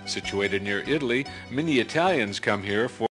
Situated near Italy, many Italians come here for